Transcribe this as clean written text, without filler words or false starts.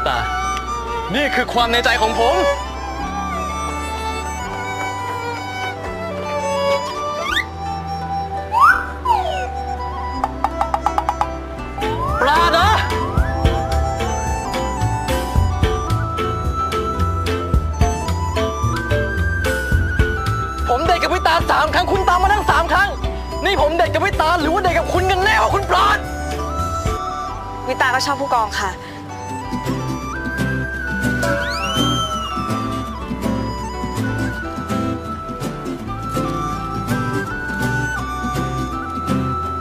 ตานี่คือความในใจของผมปลานะผมเดทกับวิตา3 ครั้งคุณตามมาทั้ง3 ครั้งนี่ผมเดทกับวิตาหรือว่าเดทกับคุณกันแน่วะคุณปราดวิตาก็ชอบผู้กองค่ะ